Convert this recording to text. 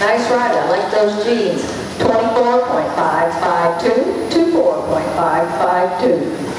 Nice ride. I like those jeans. 24.552 to 4.552.